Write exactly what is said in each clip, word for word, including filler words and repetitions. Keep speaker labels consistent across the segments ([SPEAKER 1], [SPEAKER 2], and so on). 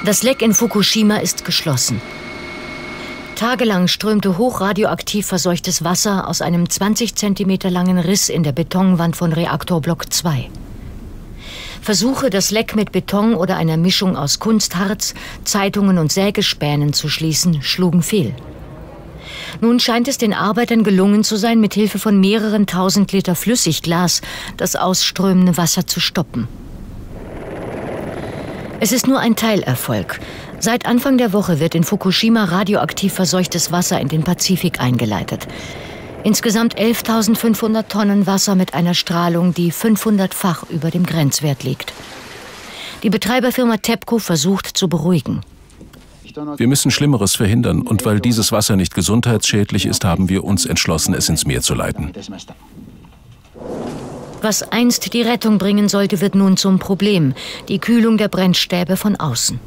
[SPEAKER 1] Das Leck in Fukushima ist geschlossen. Tagelang strömte hochradioaktiv verseuchtes Wasser aus einem zwanzig Zentimeter langen Riss in der Betonwand von Reaktorblock zwei. Versuche, das Leck mit Beton oder einer Mischung aus Kunstharz, Zeitungen und Sägespänen zu schließen, schlugen fehl. Nun scheint es den Arbeitern gelungen zu sein, mit Hilfe von mehreren tausend Liter Flüssigglas das ausströmende Wasser zu stoppen. Es ist nur ein Teilerfolg. Seit Anfang der Woche wird in Fukushima radioaktiv verseuchtes Wasser in den Pazifik eingeleitet. Insgesamt elftausendfünfhundert Tonnen Wasser mit einer Strahlung, die fünfhundertfach über dem Grenzwert liegt. Die Betreiberfirma TEPCO versucht zu beruhigen.
[SPEAKER 2] Wir müssen Schlimmeres verhindern, und weil dieses Wasser nicht gesundheitsschädlich ist, haben wir uns entschlossen, es ins Meer zu leiten.
[SPEAKER 1] Was einst die Rettung bringen sollte, wird nun zum Problem: die Kühlung der Brennstäbe von außen.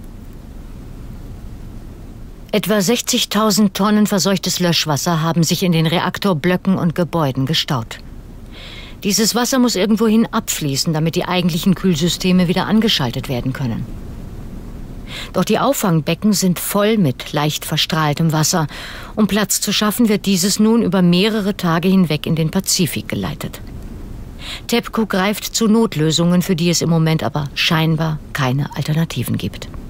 [SPEAKER 1] Etwa sechzigtausend Tonnen verseuchtes Löschwasser haben sich in den Reaktorblöcken und Gebäuden gestaut. Dieses Wasser muss irgendwohin abfließen, damit die eigentlichen Kühlsysteme wieder angeschaltet werden können. Doch die Auffangbecken sind voll mit leicht verstrahltem Wasser. Um Platz zu schaffen, wird dieses nun über mehrere Tage hinweg in den Pazifik geleitet. TEPCO greift zu Notlösungen, für die es im Moment aber scheinbar keine Alternativen gibt.